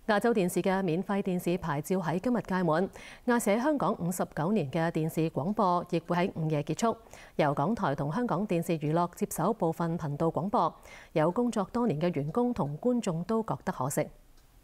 亞洲電視嘅免費電視牌照喺今日屆滿，亞視喺香港59年嘅電視廣播亦會喺午夜結束，由港台同香港電視娛樂接手部分頻道廣播。有工作多年嘅員工同觀眾都覺得可惜。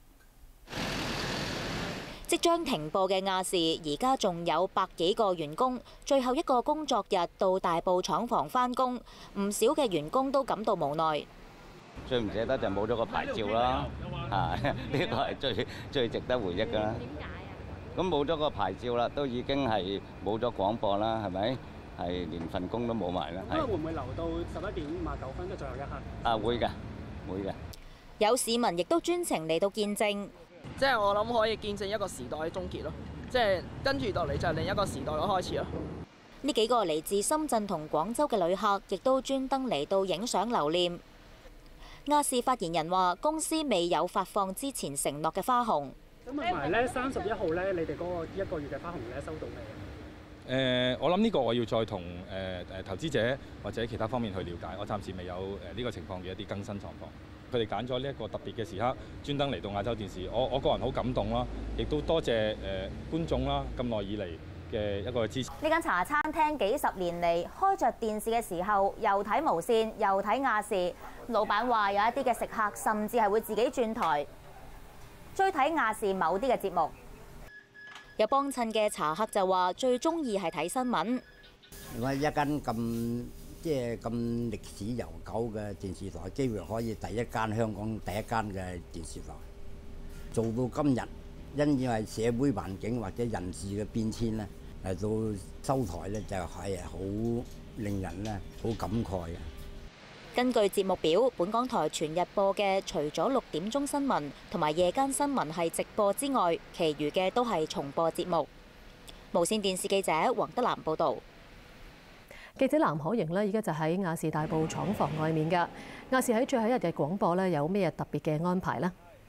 即將停播嘅亞視，而家仲有100幾個員工，最後一個工作日到大埔廠房返工，唔少嘅員工都感到無奈。 最唔捨得就冇咗個牌照啦，呢個係最值得回憶㗎啦。點解啊？咁冇咗個牌照啦，都已經係冇咗廣播啦，係咪？係連份工都冇埋啦。 咁會唔會留到11點59分嘅最後一刻？ 啊，會嘅，會嘅。 有市民亦都專程嚟到見證， 即係我諗可以見證一個時代嘅終結咯，即係跟住落嚟就係另一個時代嘅開始咯。 呢幾個嚟自深圳同廣州嘅旅客，亦都專登嚟到影相留念。亞視發言人話：公司未有發放之前承諾嘅花紅。 咁同埋咧，31號咧，你哋嗰個1個月嘅花紅咧收到未？ 我諗呢個我要再同投資者或者其他方面去了解，我暫時未有呢個情況嘅一啲更新狀況。佢哋揀咗呢一個特別嘅時刻，專登嚟到亞洲電視，我個人好感動啦，亦都多謝觀眾啦，咁耐以嚟嘅一個支持。 呢間茶餐廳幾十年嚟開着電視嘅時候，又睇無線，又睇亞視。老闆話有一啲嘅食客甚至係會自己轉台追睇亞視某啲嘅節目。有幫襯嘅茶客就話最中意係睇新聞。 如果一間咁歷史悠久嘅電視台，機會可以香港第一間嘅電視台做到今日，因為社會環境或者人事嘅變遷咧，嚟到收台咧就係好令人咧好感慨嘅。 根據節目表，本港台全日播嘅除咗6點鐘新聞同埋夜間新聞係直播之外，其餘嘅都係重播節目。無線電視記者黃德南報導。 記者藍可瑩呢，而家就喺亞視大埔廠房外面㗎。亞視喺最後一日嘅廣播呢，有咩特別嘅安排呢？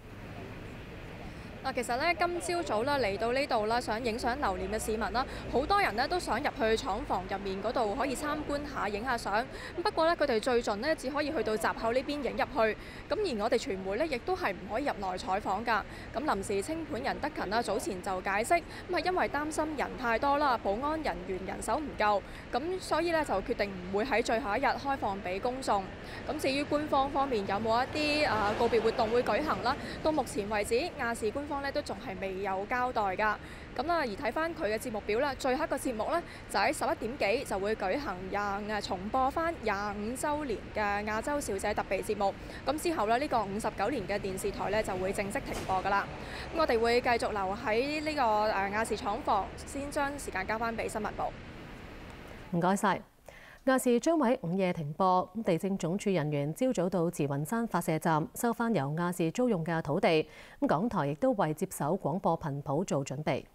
嗱，其實咧，今朝早啦嚟到呢度啦，想影相留念嘅市民啦，好多人呢都想入去廠房入面嗰度可以參觀下、影下相。不過咧，佢哋最盡呢只可以去到閘口呢邊影入去。咁而我哋傳媒呢亦都係唔可以入內採訪㗎。咁臨時清盤人德勤啦，早前就解釋，咁係因為擔心人太多啦，保安人員人手唔夠，咁所以咧就決定唔會喺最後一日開放俾公眾。咁至於官方方面有冇一啲告別活動會舉行啦？到目前為止，亞視官方咧都仲係未有交代㗎。咁啦，而睇翻佢嘅節目表啦，最後一個節目咧就喺11點幾就會舉行重播翻25週年嘅亞洲小姐特備節目。咁之後咧，呢個59年嘅電視台咧就會正式停播㗎啦。咁我哋會繼續留喺呢個亞視廠房，先將時間交翻俾新聞部。 唔該晒。亞視將會喺午夜停播，地政總署人員朝早到慈雲山發射站收翻由亞視租用嘅土地。港台亦都為接手廣播頻譜做準備。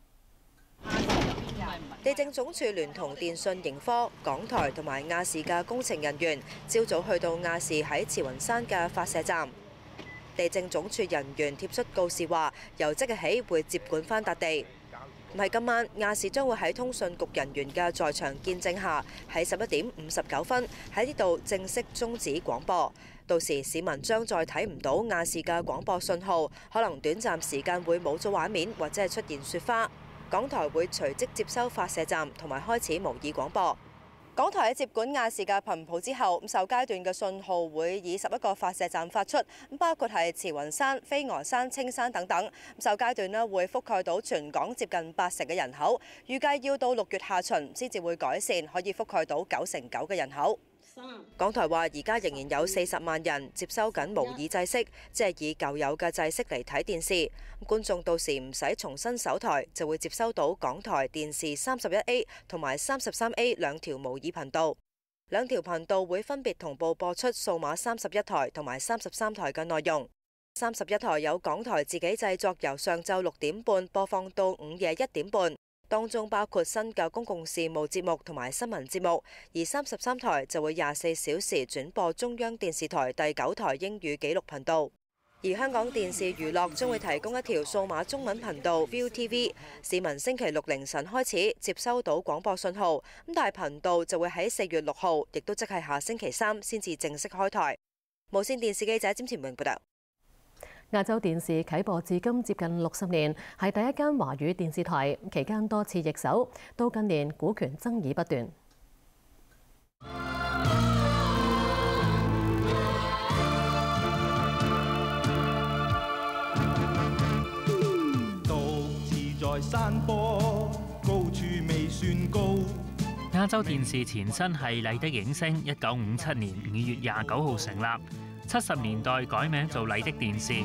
地政總署聯同電訊盈科、港台同埋亞視嘅工程人員，朝早去到亞視喺慈雲山嘅發射站。地政總署人員貼出告示話，由即日起會接管翻笪地。唔係今晚，亞視將會喺通訊局人員嘅在場見證下，喺11點59分喺呢度正式終止廣播。到時市民將再睇唔到亞視嘅廣播信號，可能短暫時間會冇咗畫面或者係出現雪花。港台會隨即接收發射站同埋開始模擬廣播。港台喺接管亞視嘅頻譜之後，首階段嘅信號會以11個發射站發出，包括係慈雲山、飛鵝山、青山等等。首階段呢會覆蓋到全港接近80%嘅人口，預計要到6月下旬先至會改善，可以覆蓋到99%嘅人口。港台話：而家仍然有40萬人接收緊模擬制式，即係以舊有嘅制式嚟睇電視。觀眾到時唔使重新搜台，就會接收到港台電視31A 同埋33A 兩條模擬頻道。兩條頻道會分別同步播出數碼31台同埋33台嘅內容。31台有港台自己製作，由上晝6點半播放到午夜1點半。當中包括新嘅公共事務節目同埋新聞節目，而33台就會24小時轉播中央電視台第9台英語紀錄頻道。而香港電視娛樂將會提供一條數碼中文頻道 ViuTV， 市民星期6凌晨開始接收到廣播信號，但係頻道就會喺4月6號，亦都即係下星期3先至正式開台。無線電視記者詹前榮報道。 亞洲電視啟播至今接近60年，係第一間華語電視台，期間多次易手，到近年股權爭議不斷。 山坡高處未算高。 亞洲電視前身係麗的映聲，1957年5月29號成立，70年代改名做麗的電視。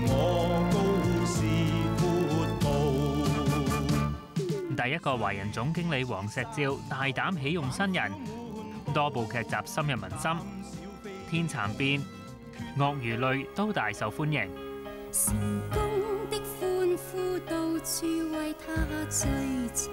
第一個華人總經理黃石照大膽起用新人，多部劇集深入民心，《天蠶變》、《鱷魚淚》都大受歡迎。成功的歡呼到處為他追隨，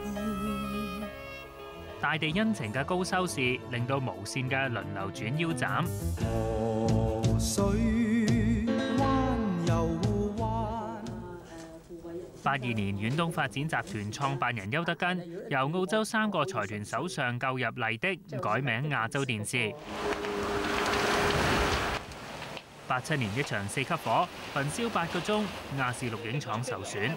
大地恩情嘅高收視令到無線嘅輪流轉腰斬。河水彎又彎。82年，遠東發展集團創辦人邱德根由澳洲3個財團手上購入麗的，改名亞洲電視。87年一場4級火，焚燒8個鐘，亞視錄影廠受損。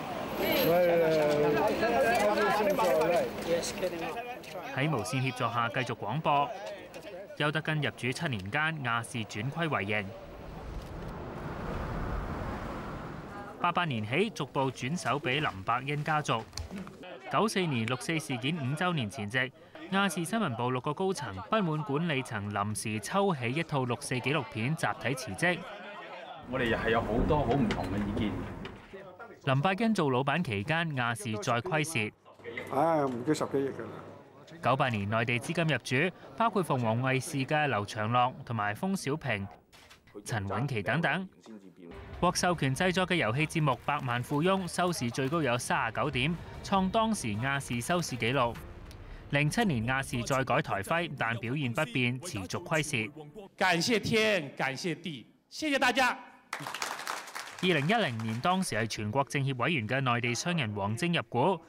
喺無線協助下繼續廣播。邱德根入主7年間，亞視轉虧為盈。88年起逐步轉手俾林百欣家族。94年6·4事件5週年前夕，亞視新聞部6個高層不滿管理層臨時抽起一套6·4紀錄片，集體辭職。 我哋係有好多好唔同嘅意見。 林百欣做老闆期間，亞視再虧蝕。 唔夠10幾億㗎啦。 98年內地資金入主，包括鳳凰衛視嘅劉長樂同埋封小平、陳韻琪等等。獲授權製作嘅遊戲節目《百萬富翁》收視最高有39點，創當時亞視收視紀錄。07年亞視再改台徽，但表現不變，持續虧蝕。 感謝天，感謝地，謝謝大家。 2010年，當時係全國政協委員嘅內地商人王征入股。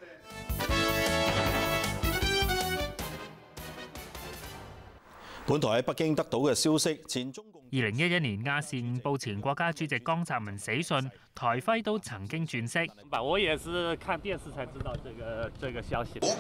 本台喺北京得到嘅消息，前中共 2011年亞視誤報前國家主席江澤民死訊，台徽都曾經轉色。 我也是看電視才知道這個消息。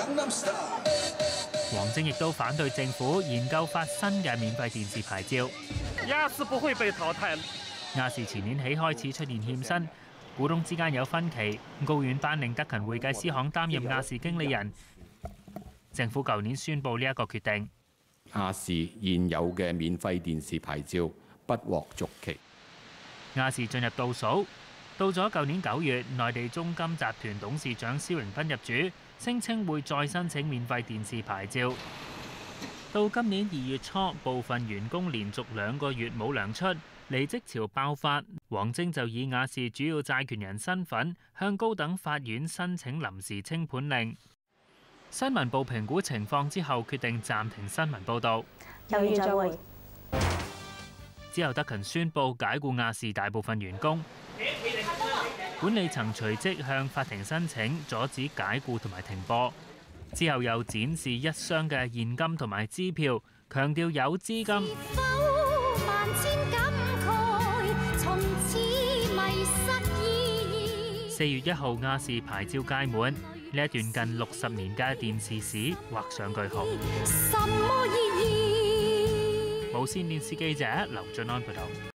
王征亦都反對政府研究發新嘅免費電視牌照。 亞視不會被淘汰。 亞視前年起開始出現欠薪，股東之間有分歧，高院頒令德勤會計師行擔任亞視經理人。政府舊年宣布呢一個決定。 亞視現有嘅免費電視牌照不獲續期。 亞視進入倒數，到咗舊年9月，內地中金集團董事長施榮斌入主，聲稱會再申請免費電視牌照。到今年2月初，部分員工連續2個月冇糧出，離職潮爆發，王征就以亞視主要債權人身份向高等法院申請臨時清盤令。新聞部評估情況之後，決定暫停新聞報導。 有緣再會。 之後，德勤宣布解僱亞視大部分員工，管理層隨即向法庭申請阻止解僱同埋停播。之後又展示1箱嘅現金同埋支票，強調有資金。4月1號，亞視牌照屆滿。呢一段近60年嘅電視史畫上句號。無線電視記者劉俊安報道。